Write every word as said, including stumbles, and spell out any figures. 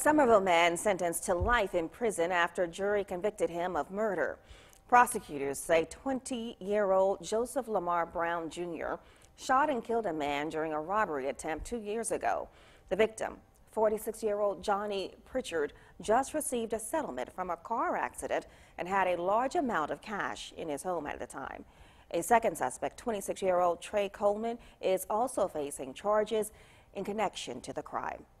Summerville man sentenced to life in prison after a jury convicted him of murder. Prosecutors say twenty-year-old Joseph Lamar Brown Junior shot and killed a man during a robbery attempt two years ago. The victim, forty-six-year-old Johnny Pritchard, just received a settlement from a car accident and had a large amount of cash in his home at the time. A second suspect, twenty-six-year-old Trey Coleman, is also facing charges in connection to the crime.